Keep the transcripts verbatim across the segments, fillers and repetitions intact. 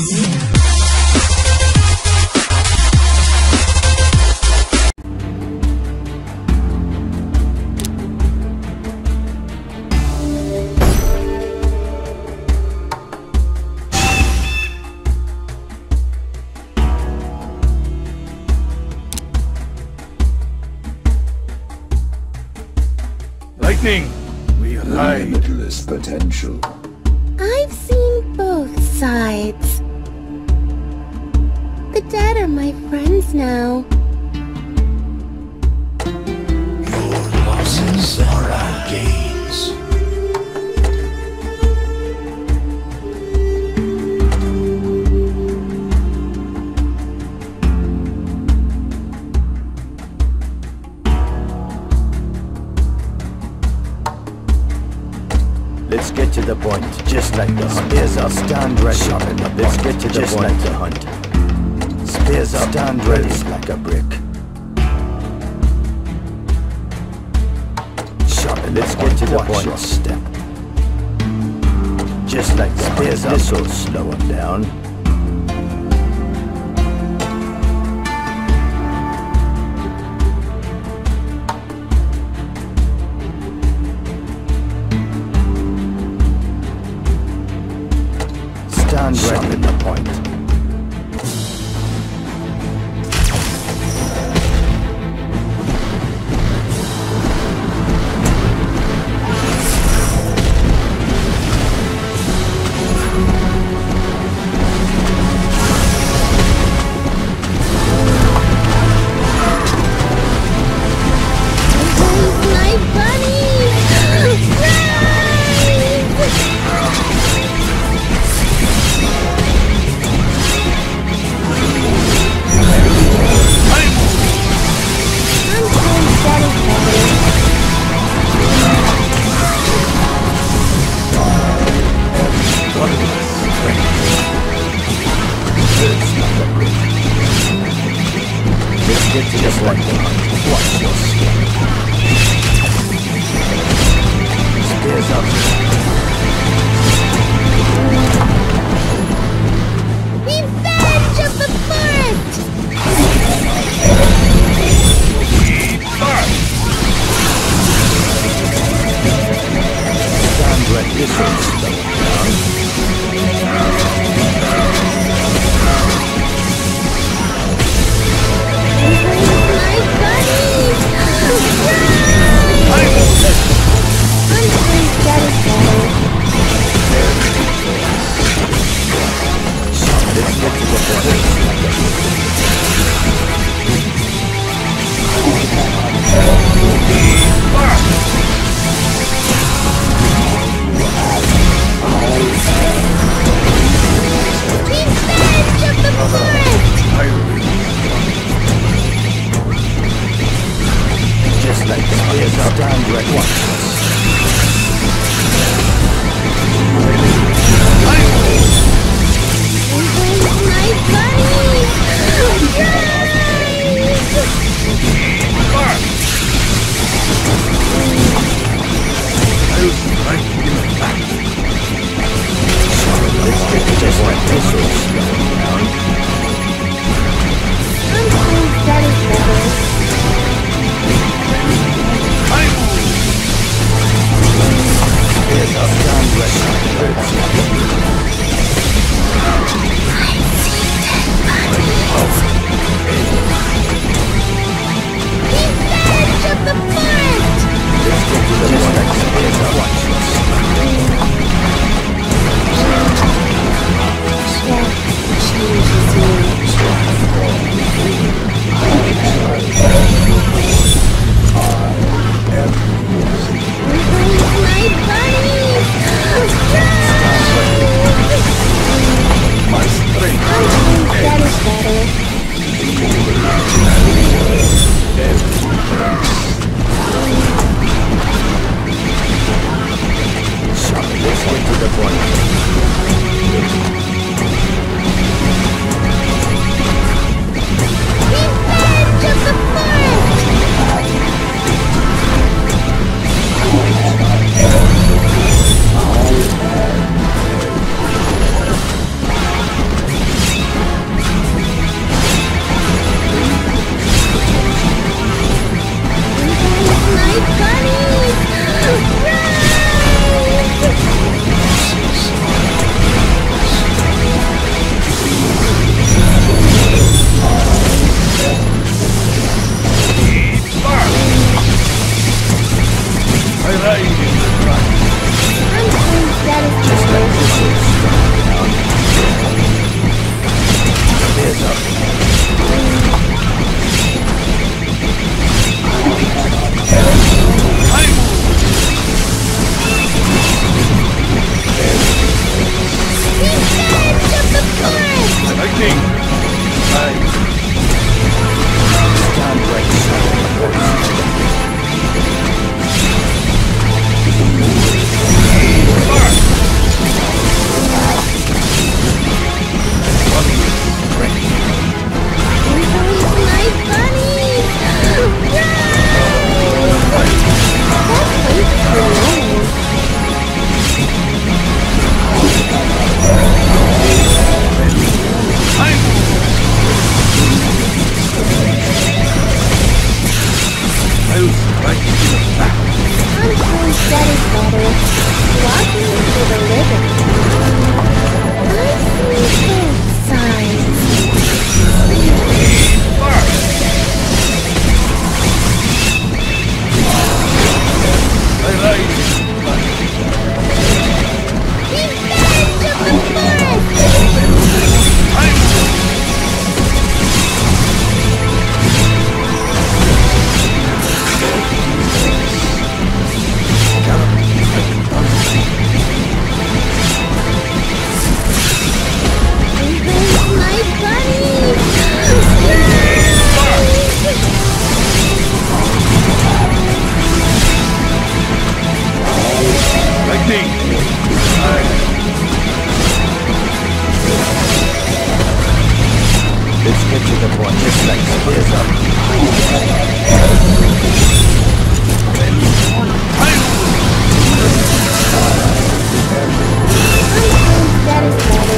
Lightning! We ride. Limitless potential. I've seen both sides. The dead are my friends now. Your losses are our gains. Let's get to the point, just like the hunt. Spears up, stand ready. Sharpen the Let's get to the just point, like the hunt. Spears up, stand ready like a brick. Sharpen Let's get to the Watch point. Your step. Just like the spears up. This'll slow him down. Stand ready at the point. My bunny! Let's get to just like the hunt. Watch your step. Spears up. Revenge of the forest! Stand ready. This one's slow down. My bunny! Get to the point, just like spears up. That is better.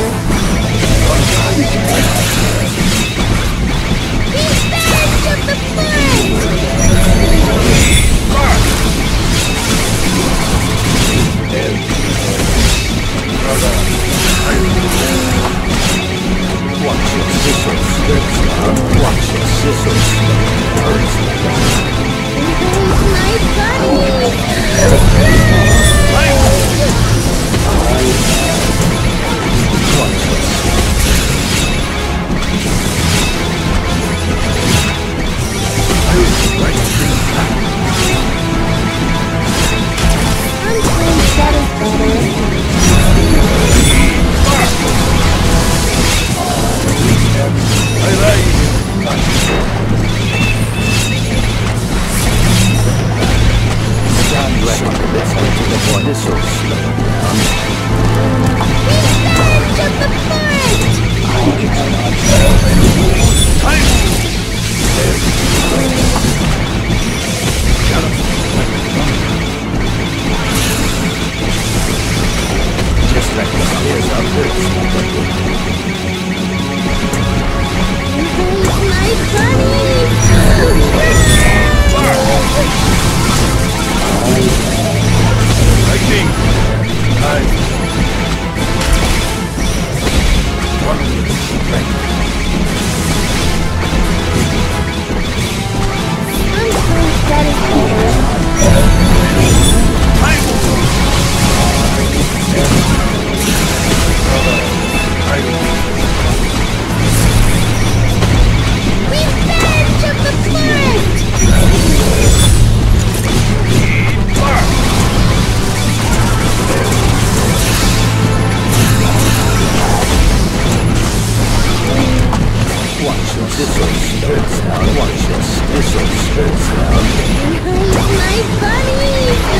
Revenge of the forest! Watch your scissors, hurts now. Watch your scissors, hurts now. My bunny! Watch your Sometimes that is better. I ride. stand ready. Let's get to the point. This will slow down. Revenge of the forest! Just like the spears up, hurts like a good. My bunny! Lightning. Light. Sometimes that is better. Revenge of the forest! Watch your scissors, hurts now. Watch your scissors, hurts now. My bunny!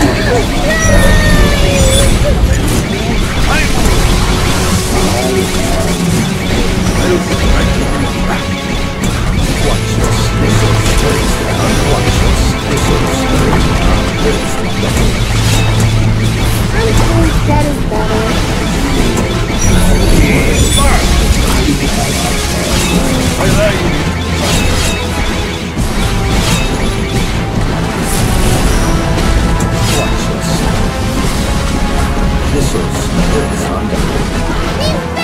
Watch your scissors, hurts now. Watch your scissors, hurts now. Hurts now. Sometimes that is better. I ride. Watch your scissors, hurts now.